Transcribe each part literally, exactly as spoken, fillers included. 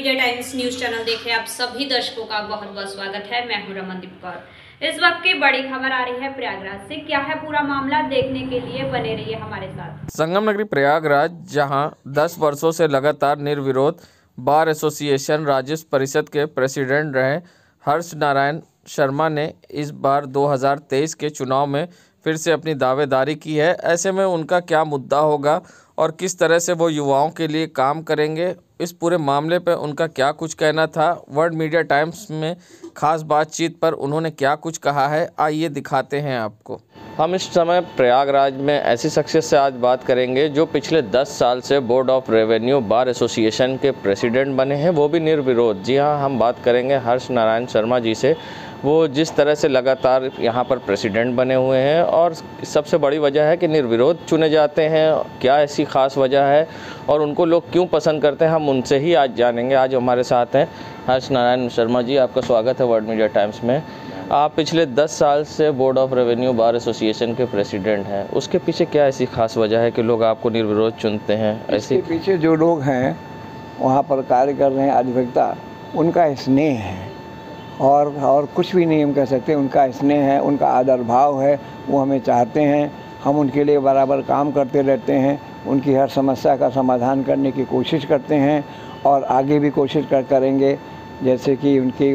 Media times news channel देख रहे आप सभी दर्शकों का बहुत बहुत स्वागत है। मैं हूं रमनदीप कौर। इस वक्त की बड़ी खबर आ रही है प्रयागराज से। क्या है पूरा मामला, देखने के लिए बने रहिए हमारे साथ। संगम नगरी प्रयागराज, जहां दस वर्षों से लगातार निर्विरोध बार एसोसिएशन राज्य परिषद के प्रेसिडेंट रहे हर्ष नारायण शर्मा ने इस बार दो हज़ार तेईस के चुनाव में फिर से अपनी दावेदारी की है। ऐसे में उनका क्या मुद्दा होगा और किस तरह से वो युवाओं के लिए काम करेंगे, इस पूरे मामले पर उनका क्या कुछ कहना था, वर्ल्ड मीडिया टाइम्स में खास बातचीत पर उन्होंने क्या कुछ कहा है, आइए दिखाते हैं आपको। हम इस समय प्रयागराज में ऐसी शख्सियत से आज बात करेंगे जो पिछले दस साल से board of revenue bar association के प्रेसिडेंट बने हैं, वो भी निर्विरोध। जी हाँ, हम बात करेंगे हर्ष नारायण शर्मा जी से। वो जिस तरह से लगातार यहाँ पर प्रेसिडेंट बने हुए हैं और सबसे बड़ी वजह है कि निर्विरोध चुने जाते हैं, क्या ऐसी ख़ास वजह है और उनको लोग क्यों पसंद करते हैं, हम उनसे ही आज जानेंगे। आज हमारे साथ हैं हर्ष नारायण शर्मा जी, आपका स्वागत है वर्ल्ड मीडिया टाइम्स में। आप पिछले दस साल से board of revenue bar association के प्रेसिडेंट हैं, उसके पीछे क्या ऐसी खास वजह है कि लोग आपको निर्विरोध चुनते हैं? इसके पीछे जो लोग हैं वहाँ पर कार्य कर रहे हैं, अधिवक्ता, उनका स्नेह है और और कुछ भी नहीं हम कह सकते। उनका स्नेह है, उनका आदर भाव है, वो हमें चाहते हैं, हम उनके लिए बराबर काम करते रहते हैं, उनकी हर समस्या का समाधान करने की कोशिश करते हैं और आगे भी कोशिश कर करेंगे। जैसे कि उनकी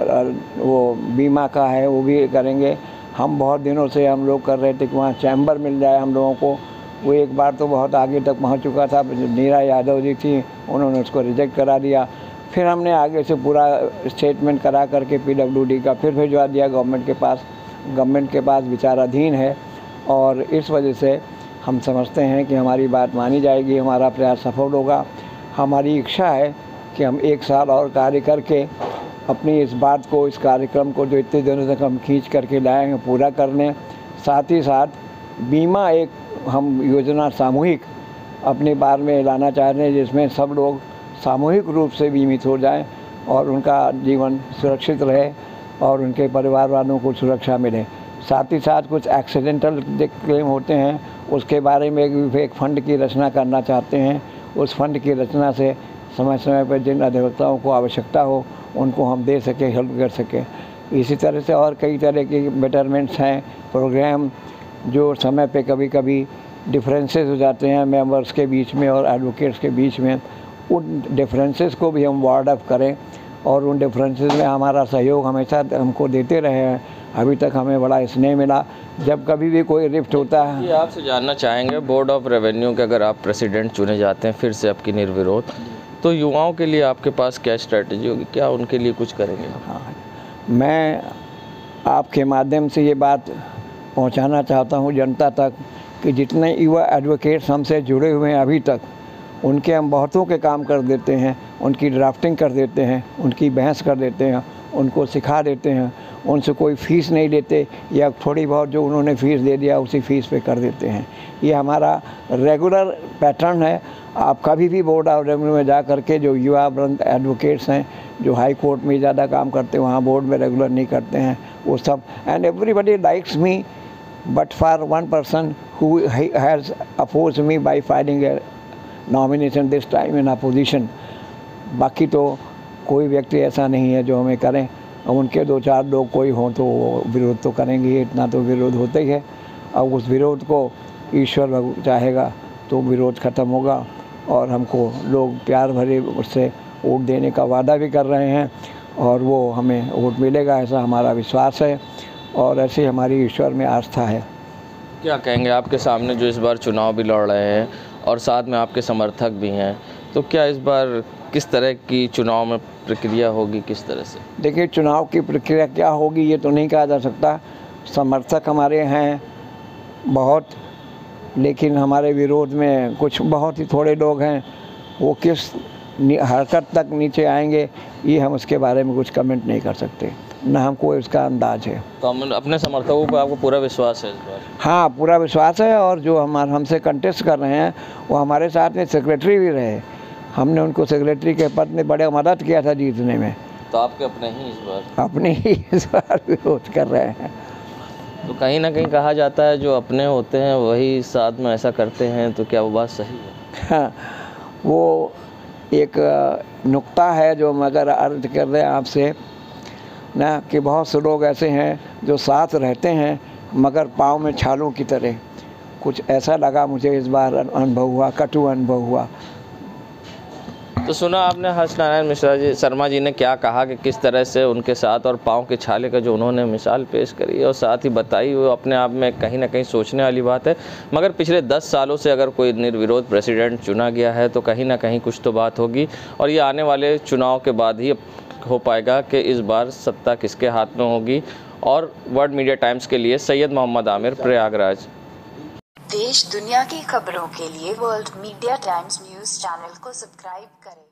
वो बीमा का है वो भी करेंगे। हम बहुत दिनों से हम लोग कर रहे थे कि वहाँ चैम्बर मिल जाए हम लोगों को। वो एक बार तो बहुत आगे तक पहुँच चुका था, नीरा यादव जी थी, उन्होंने उसको रिजेक्ट करा दिया। फिर हमने आगे से पूरा स्टेटमेंट करा करके पीडब्ल्यूडी का फिर भिजवा दिया गवर्नमेंट के पास। गवर्नमेंट के पास विचाराधीन है और इस वजह से हम समझते हैं कि हमारी बात मानी जाएगी, हमारा प्रयास सफल होगा। हमारी इच्छा है कि हम एक साल और कार्य करके अपनी इस बात को, इस कार्यक्रम को जो इतने दिनों तक हम खींच करके लाए हैं, पूरा कर लें। साथ ही साथ बीमा एक हम योजना सामूहिक अपने बार में लाना चाह रहे हैं, जिसमें सब लोग सामूहिक रूप से बीमित हो जाएं और उनका जीवन सुरक्षित रहे और उनके परिवार वालों को सुरक्षा मिले। साथ ही साथ कुछ एक्सीडेंटल क्लेम होते हैं, उसके बारे में एक, एक फ़ंड की रचना करना चाहते हैं। उस फंड की रचना से समय समय पर जिन अधिवक्ताओं को आवश्यकता हो उनको हम दे सकें, हेल्प कर सकें। इसी तरह से और कई तरह के बेटरमेंट्स हैं, प्रोग्राम जो समय पे कभी कभी डिफरेंसेस हो जाते हैं मेंबर्स के बीच में और एडवोकेट्स के बीच में, उन डिफरेंसेस को भी हम वार्ड अप करें और उन डिफरेंसेस में हमारा सहयोग हमेशा हमको देते रहे हैं। अभी तक हमें बड़ा स्नेह मिला। जब कभी भी कोई रिफ्ट होता है, ये आपसे जानना चाहेंगे, बोर्ड ऑफ रेवेन्यू के अगर आप प्रेसिडेंट चुने जाते हैं फिर से आपकी निर्विरोध, तो युवाओं के लिए आपके पास क्या स्ट्रेटजी होगी, क्या उनके लिए कुछ करेंगे? हाँ, मैं आपके माध्यम से ये बात पहुंचाना चाहता हूं जनता तक कि जितने युवा एडवोकेट्स हमसे जुड़े हुए हैं अभी तक, उनके हम बहुतों के काम कर देते हैं, उनकी ड्राफ्टिंग कर देते हैं, उनकी बहस कर देते हैं, उनको सिखा देते हैं, उनसे कोई फ़ीस नहीं लेते या थोड़ी बहुत जो उन्होंने फ़ीस दे दिया उसी फ़ीस पे कर देते हैं। ये हमारा रेगुलर पैटर्न है। आप कभी भी बोर्ड ऑफ रेवेन्यू में जा कर के जो युवा वृंद एडवोकेट्स हैं जो हाई कोर्ट में ज़्यादा काम करते हैं, वहाँ बोर्ड में रेगुलर नहीं करते हैं वो सब। And everybody likes me but for one person who has oppose me by filing a nomination this time in opposition. बाकी तो कोई व्यक्ति ऐसा नहीं है जो हमें करें। अब उनके दो चार लोग कोई हों तो वो विरोध तो करेंगे, इतना तो विरोध होता ही है। अब उस विरोध को ईश्वर चाहेगा तो विरोध ख़त्म होगा और हमको लोग प्यार भरे उससे वोट देने का वादा भी कर रहे हैं और वो हमें वोट मिलेगा, ऐसा हमारा विश्वास है और ऐसी हमारी ईश्वर में आस्था है। क्या कहेंगे, आपके सामने जो इस बार चुनाव भी लड़ रहे हैं और साथ में आपके समर्थक भी हैं, तो क्या इस बार किस तरह की चुनाव में प्रक्रिया होगी, किस तरह से? देखिए, चुनाव की प्रक्रिया क्या होगी ये तो नहीं कहा जा सकता। समर्थक हमारे हैं बहुत, लेकिन हमारे विरोध में कुछ बहुत ही थोड़े लोग हैं। वो किस हरकत तक नीचे आएंगे ये हम उसके बारे में कुछ कमेंट नहीं कर सकते, न हमको इसका अंदाज है। तो हम अपने समर्थकों पर आपको पूरा विश्वास है इस बार? हाँ, पूरा विश्वास है और जो हमारे हमसे कंटेस्ट कर रहे हैं वो हमारे साथ में सेक्रेटरी भी रहे। हमने उनको सेक्रेटरी के पद में बड़े मदद किया था जीतने में। तो आपके अपने ही इस बार अपने ही इस बार विरोध कर रहे हैं। तो कहीं ना कहीं कहा जाता है जो अपने होते हैं वही साथ में ऐसा करते हैं, तो क्या वो बात सही है? हाँ, वो एक नुक्ता है जो मगर अर्ज कर रहे हैं आपसे ना, कि बहुत से लोग ऐसे हैं जो साथ रहते हैं मगर पाँव में छालों की तरह। कुछ ऐसा लगा मुझे इस बार अनुभव हुआ, कटु अनुभव हुआ। तो सुना आपने हर्ष नारायण मिश्रा जी शर्मा जी ने क्या कहा कि किस तरह से उनके साथ और पाँव के छाले का जो उन्होंने मिसाल पेश करी है और साथ ही बताई, वो अपने आप में कहीं ना कहीं सोचने वाली बात है। मगर पिछले दस सालों से अगर कोई निर्विरोध प्रेसिडेंट चुना गया है तो कहीं ना कहीं कुछ तो बात होगी, और ये आने वाले चुनाव के बाद ही हो पाएगा कि इस बार सत्ता किसके हाथ में होगी। और वर्ल्ड मीडिया टाइम्स के लिए सैयद मोहम्मद आमिर, प्रयागराज। देश दुनिया की खबरों के लिए world media times news channel को सब्सक्राइब करें।